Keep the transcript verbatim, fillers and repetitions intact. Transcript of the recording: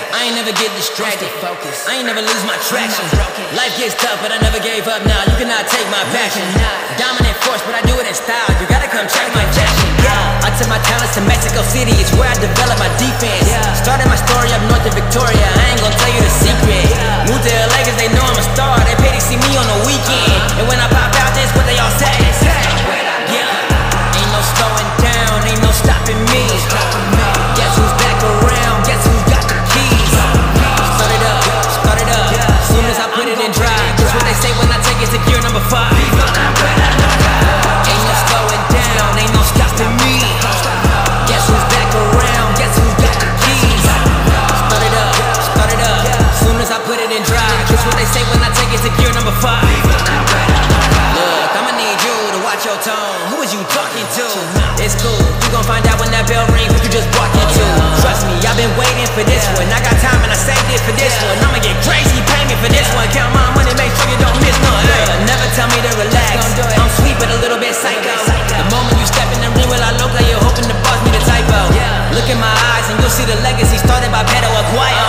I ain't never get distracted. I ain't never lose my traction. Life gets tough, but I never gave up. Now you cannot take my passion. Dominant force, but I do it in style. You gotta come check my fashion. I took my talents to Mexico City. It's where I developed my defense. Started my story up north of Victoria. I ain't gonna tell you the secret. Moved to L A cause they know I'm a star. They pay to see me on the weekend. And when I pop out, this what they all say. Yeah, ain't no slowing down, ain't no stopping me. Guess who's back around? Guess who's got the keys? Start it up, start it up. Soon as I put it in drive, that's what they say when I take it to gear number five. Ain't no slowing down, ain't no stopping me. Guess who's back around? Guess who's got the keys? Start it up, start it up. Soon as I put it in drive, that's what they say when I take it to gear number five. Look, I'ma need you to watch your tone. Who is you talking to? It's cool, you gon' find out when that bell rings what you just walked into. Trust me, I've been waiting for this one. I got time and I saved it for this one. I'ma get crazy, pay me for this one. Count my money, make sure you don't miss none. Look, never tell me to relax. I'm sweet but a little bit psycho. The moment you step in the ring with La Loca, you're hoping to boss me the typo. Look in my eyes and you'll see the legacy started by Pedro Aguayo.